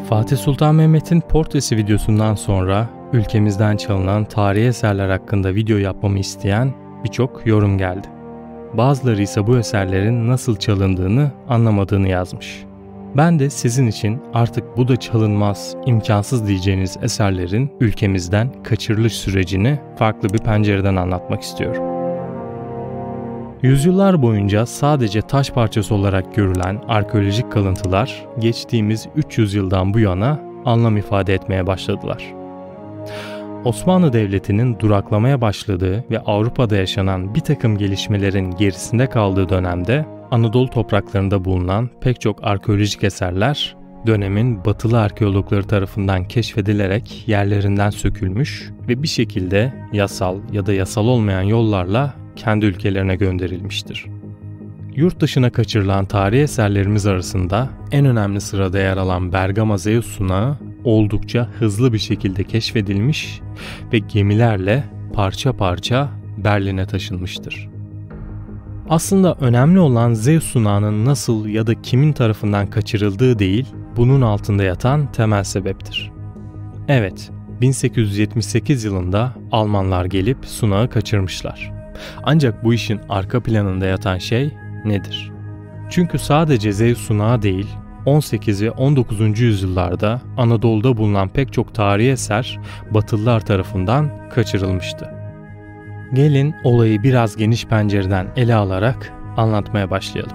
Fatih Sultan Mehmet'in portresi videosundan sonra ülkemizden çalınan tarihi eserler hakkında video yapmamı isteyen birçok yorum geldi. Bazıları ise bu eserlerin nasıl çalındığını anlamadığını yazmış. Ben de sizin için artık bu da çalınmaz, imkansız diyeceğiniz eserlerin ülkemizden kaçırılış sürecini farklı bir pencereden anlatmak istiyorum. Yüzyıllar boyunca sadece taş parçası olarak görülen arkeolojik kalıntılar geçtiğimiz 300 yıldan bu yana anlam ifade etmeye başladılar. Osmanlı Devleti'nin duraklamaya başladığı ve Avrupa'da yaşanan bir takım gelişmelerin gerisinde kaldığı dönemde Anadolu topraklarında bulunan pek çok arkeolojik eserler dönemin batılı arkeologları tarafından keşfedilerek yerlerinden sökülmüş ve bir şekilde yasal ya da yasal olmayan yollarla kendi ülkelerine gönderilmiştir. Yurt dışına kaçırılan tarihi eserlerimiz arasında en önemli sırada yer alan Bergama Zeus sunağı oldukça hızlı bir şekilde keşfedilmiş ve gemilerle parça parça Berlin'e taşınmıştır. Aslında önemli olan Zeus sunağının nasıl ya da kimin tarafından kaçırıldığı değil, bunun altında yatan temel sebeptir. Evet, 1878 yılında Almanlar gelip sunağı kaçırmışlar. Ancak bu işin arka planında yatan şey nedir? Çünkü sadece Zeus sunağı değil, 18 ve 19. yüzyıllarda Anadolu'da bulunan pek çok tarihi eser Batılılar tarafından kaçırılmıştı. Gelin olayı biraz geniş pencereden ele alarak anlatmaya başlayalım.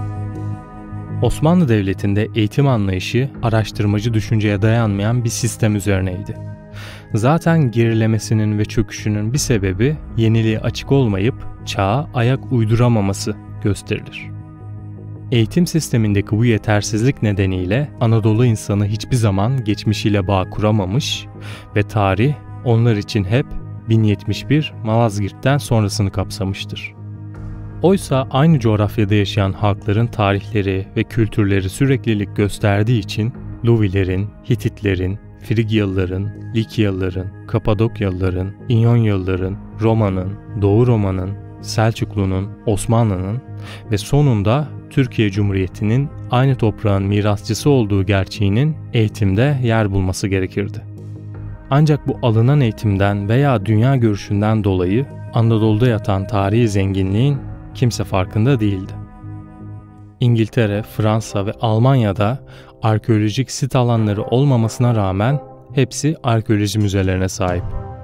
Osmanlı Devleti'nde eğitim anlayışı araştırmacı düşünceye dayanmayan bir sistem üzerineydi. Zaten gerilemesinin ve çöküşünün bir sebebi yeniliğe açık olmayıp çağa ayak uyduramaması gösterilir. Eğitim sistemindeki bu yetersizlik nedeniyle Anadolu insanı hiçbir zaman geçmişiyle bağ kuramamış ve tarih onlar için hep 1071 Malazgirt'ten sonrasını kapsamıştır. Oysa aynı coğrafyada yaşayan halkların tarihleri ve kültürleri süreklilik gösterdiği için Luvilerin, Hititlerin, Frigyalıların, Likyalıların, Kapadokyalıların, İyonyalıların, Roma'nın, Doğu Roma'nın, Selçuklu'nun, Osmanlı'nın ve sonunda Türkiye Cumhuriyeti'nin aynı toprağın mirasçısı olduğu gerçeğinin eğitimde yer bulması gerekirdi. Ancak bu alınan eğitimden veya dünya görüşünden dolayı Anadolu'da yatan tarihi zenginliğin kimse farkında değildi. İngiltere, Fransa ve Almanya'da arkeolojik sit alanları olmamasına rağmen hepsi arkeoloji müzelerine sahip.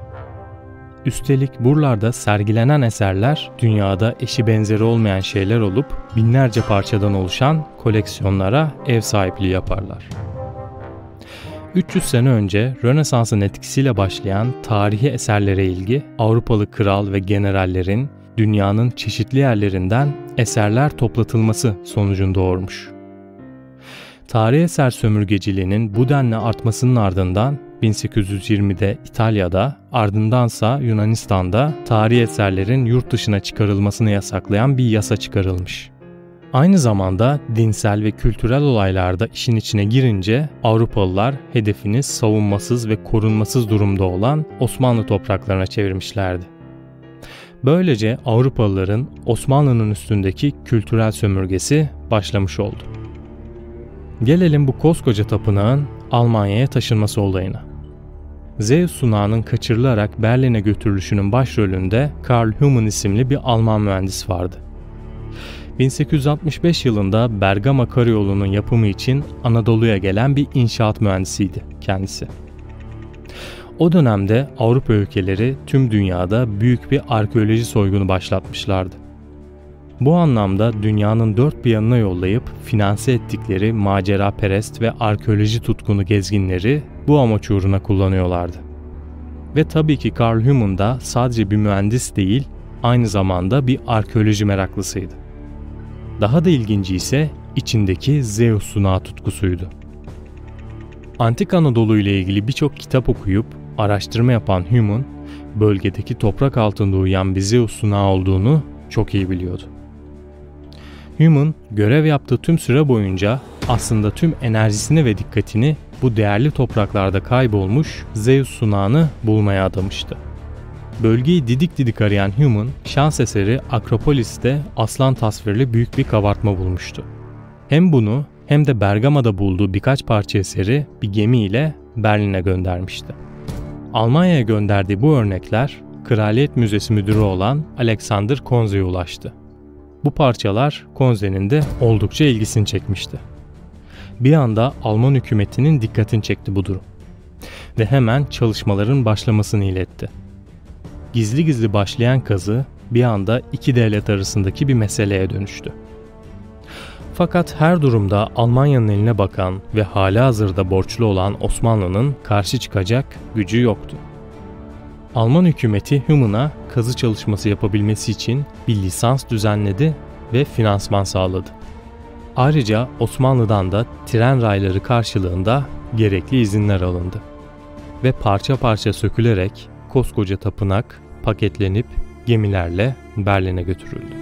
Üstelik buralarda sergilenen eserler dünyada eşi benzeri olmayan şeyler olup binlerce parçadan oluşan koleksiyonlara ev sahipliği yaparlar. 300 sene önce Rönesans'ın etkisiyle başlayan tarihi eserlere ilgi Avrupalı kral ve generallerin dünyanın çeşitli yerlerinden eserler toplatılması sonucunda doğurmuş. Tarihi eser sömürgeciliğinin bu denli artmasının ardından 1820'de İtalya'da, ardındansa Yunanistan'da tarihi eserlerin yurt dışına çıkarılmasını yasaklayan bir yasa çıkarılmış. Aynı zamanda dinsel ve kültürel olaylarda işin içine girince Avrupalılar hedefini savunmasız ve korunmasız durumda olan Osmanlı topraklarına çevirmişlerdi. Böylece Avrupalıların Osmanlı'nın üstündeki kültürel sömürgesi başlamış oldu. Gelelim bu koskoca tapınağın Almanya'ya taşınması olayına. Zeus sunağının kaçırılarak Berlin'e götürülüşünün başrolünde Karl Humann isimli bir Alman mühendis vardı. 1865 yılında Bergama Karayolu'nun yapımı için Anadolu'ya gelen bir inşaat mühendisiydi kendisi. O dönemde Avrupa ülkeleri tüm dünyada büyük bir arkeoloji soygunu başlatmışlardı. Bu anlamda dünyanın dört bir yanına yollayıp finanse ettikleri maceraperest ve arkeoloji tutkunu gezginleri bu amaç uğruna kullanıyorlardı. Ve tabii ki Karl Humann da sadece bir mühendis değil, aynı zamanda bir arkeoloji meraklısıydı. Daha da ilginci ise içindeki Zeus sunağı tutkusuydu. Antik Anadolu ile ilgili birçok kitap okuyup araştırma yapan Humann, bölgedeki toprak altında uyuyan bir Zeus sunağı olduğunu çok iyi biliyordu. Humann, görev yaptığı tüm süre boyunca aslında tüm enerjisini ve dikkatini bu değerli topraklarda kaybolmuş Zeus sunağını bulmaya adamıştı. Bölgeyi didik didik arayan Humann, şans eseri Akropolis'te aslan tasvirli büyük bir kabartma bulmuştu. Hem bunu hem de Bergama'da bulduğu birkaç parça eseri bir gemiyle Berlin'e göndermişti. Almanya'ya gönderdiği bu örnekler Kraliyet Müzesi müdürü olan Alexander Konze'ye ulaştı. Bu parçalar Konze'nin de oldukça ilgisini çekmişti. Bir anda Alman hükümetinin dikkatini çekti bu durum ve hemen çalışmaların başlamasını iletti. Gizli gizli başlayan kazı bir anda iki devlet arasındaki bir meseleye dönüştü. Fakat her durumda Almanya'nın eline bakan ve halihazırda borçlu olan Osmanlı'nın karşı çıkacak gücü yoktu. Alman hükümeti Hümmen'a kazı çalışması yapabilmesi için bir lisans düzenledi ve finansman sağladı. Ayrıca Osmanlı'dan da tren rayları karşılığında gerekli izinler alındı. Ve parça parça sökülerek koskoca tapınak paketlenip gemilerle Berlin'e götürüldü.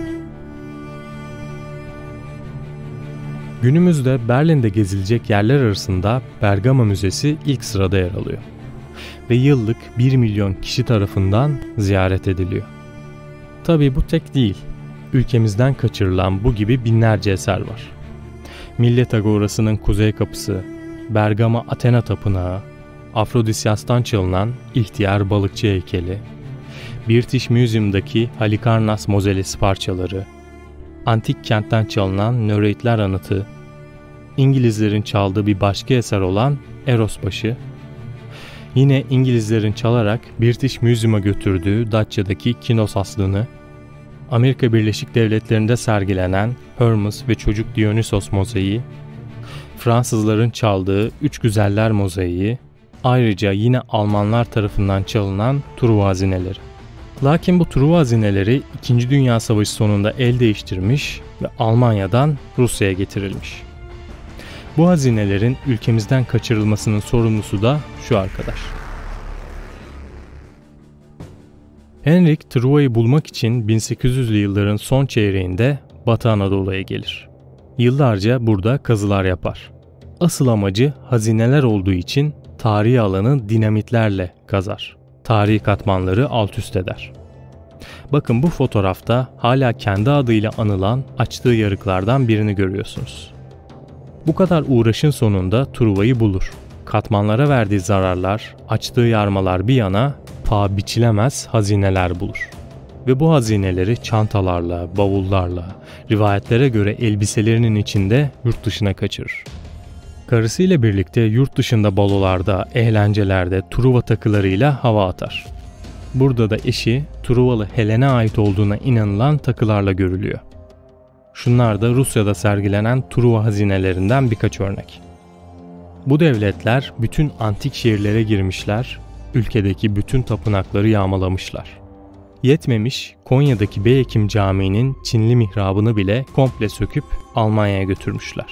Günümüzde Berlin'de gezilecek yerler arasında Bergama Müzesi ilk sırada yer alıyor. Ve yıllık 1 milyon kişi tarafından ziyaret ediliyor. Tabii bu tek değil. Ülkemizden kaçırılan bu gibi binlerce eser var. Millet Agorası'nın Kuzey Kapısı, Bergama Athena Tapınağı, Afrodisyas'tan çalınan ihtiyar balıkçı heykeli, British Museum'daki Halikarnas mozelesi parçaları, antik kentten çalınan Nöreitler Anıtı, İngilizlerin çaldığı bir başka eser olan Erosbaşı, yine İngilizlerin çalarak British Museum'a götürdüğü Datça'daki Kinos aslını, Amerika Birleşik Devletleri'nde sergilenen Hermes ve Çocuk Dionysos mozaiği, Fransızların çaldığı Üç Güzeller mozaiği, ayrıca yine Almanlar tarafından çalınan Truva hazineleri. Lakin bu Truva hazineleri 2. Dünya Savaşı sonunda el değiştirmiş ve Almanya'dan Rusya'ya getirilmiş. Bu hazinelerin ülkemizden kaçırılmasının sorumlusu da şu arkadaş. Henrik Truva'yı bulmak için 1800'lü yılların son çeyreğinde Batı Anadolu'ya gelir. Yıllarca burada kazılar yapar. Asıl amacı hazineler olduğu için tarihi alanı dinamitlerle kazar. Tarihi katmanları alt üst eder. Bakın bu fotoğrafta hala kendi adıyla anılan açtığı yarıklardan birini görüyorsunuz. Bu kadar uğraşın sonunda Truva'yı bulur. Katmanlara verdiği zararlar, açtığı yarmalar bir yana paha biçilemez hazineler bulur. Ve bu hazineleri çantalarla, bavullarla, rivayetlere göre elbiselerinin içinde yurt dışına kaçırır. Karısıyla birlikte yurt dışında balolarda, eğlencelerde Truva takılarıyla hava atar. Burada da eşi Truvalı Helen'e ait olduğuna inanılan takılarla görülüyor. Şunlar da Rusya'da sergilenen Truva hazinelerinden birkaç örnek. Bu devletler bütün antik şehirlere girmişler, ülkedeki bütün tapınakları yağmalamışlar. Yetmemiş, Konya'daki Beyhekim Camii'nin Çinli mihrabını bile komple söküp Almanya'ya götürmüşler.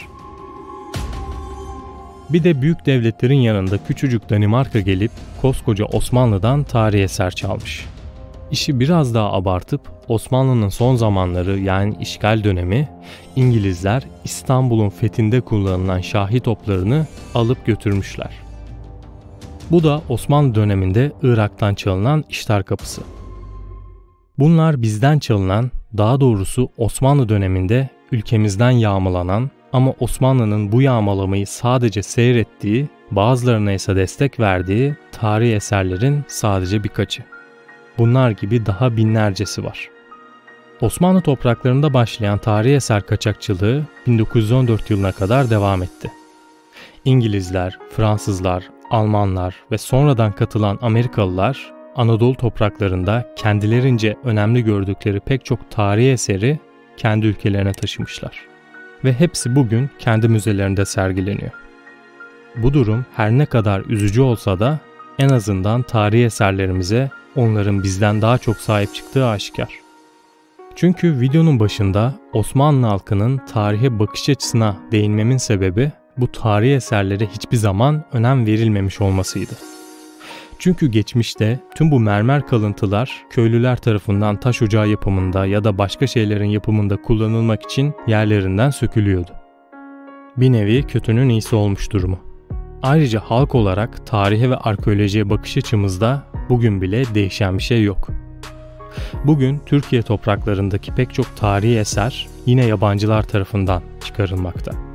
Bir de büyük devletlerin yanında küçücük Danimarka gelip koskoca Osmanlı'dan tarihi eser çalmış. İşi biraz daha abartıp Osmanlı'nın son zamanları yani işgal dönemi İngilizler İstanbul'un fethinde kullanılan şahi toplarını alıp götürmüşler. Bu da Osmanlı döneminde Irak'tan çalınan İştar Kapısı. Bunlar bizden çalınan, daha doğrusu Osmanlı döneminde ülkemizden yağmalanan ama Osmanlı'nın bu yağmalamayı sadece seyrettiği, bazılarına ise destek verdiği tarihi eserlerin sadece birkaçı. Bunlar gibi daha binlercesi var. Osmanlı topraklarında başlayan tarihi eser kaçakçılığı 1914 yılına kadar devam etti. İngilizler, Fransızlar, Almanlar ve sonradan katılan Amerikalılar Anadolu topraklarında kendilerince önemli gördükleri pek çok tarihi eseri kendi ülkelerine taşımışlar. Ve hepsi bugün kendi müzelerinde sergileniyor. Bu durum her ne kadar üzücü olsa da en azından tarihi eserlerimize onların bizden daha çok sahip çıktığı aşikar. Çünkü videonun başında Osmanlı halkının tarihe bakış açısına değinmemin sebebi bu tarihi eserlere hiçbir zaman önem verilmemiş olmasıydı. Çünkü geçmişte tüm bu mermer kalıntılar köylüler tarafından taş ocağı yapımında ya da başka şeylerin yapımında kullanılmak için yerlerinden sökülüyordu. Bir nevi kötünün iyisi olmuş durumu. Ayrıca halk olarak tarihe ve arkeolojiye bakış açımızda bugün bile değişen bir şey yok. Bugün Türkiye topraklarındaki pek çok tarihi eser yine yabancılar tarafından çıkarılmakta.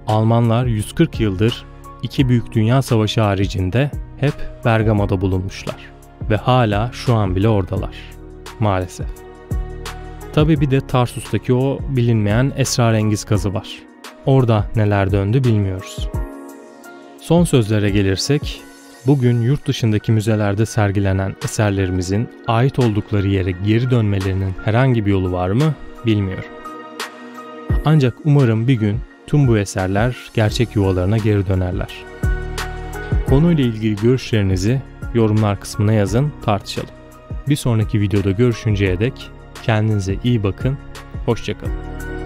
Almanlar 140 yıldır iki büyük dünya savaşı haricinde hep Bergama'da bulunmuşlar ve hala şu an bile oradalar maalesef. Tabii bir de Tarsus'taki o bilinmeyen esrarengiz kazı var. Orada neler döndü bilmiyoruz. Son sözlere gelirsek, bugün yurt dışındaki müzelerde sergilenen eserlerimizin ait oldukları yere geri dönmelerinin herhangi bir yolu var mı bilmiyorum. Ancak umarım bir gün tüm bu eserler gerçek yuvalarına geri dönerler. Konuyla ilgili görüşlerinizi yorumlar kısmına yazın, tartışalım. Bir sonraki videoda görüşünceye dek kendinize iyi bakın, hoşça kalın.